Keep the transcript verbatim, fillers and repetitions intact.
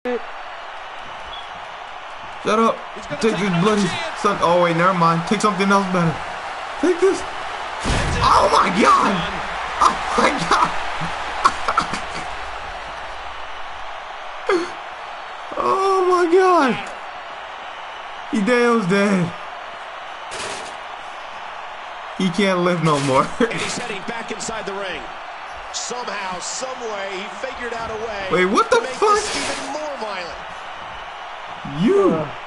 Shut up. Take this bloody suck. Oh, wait, never mind. Take something else better. Take this. Oh, my God. Oh, my God. Oh, my God. He damn's dead. He can't live no more. And he's heading back inside the ring. Somehow, some way, he figured out a way. Wait, what the to make fuck? this even more violent. You.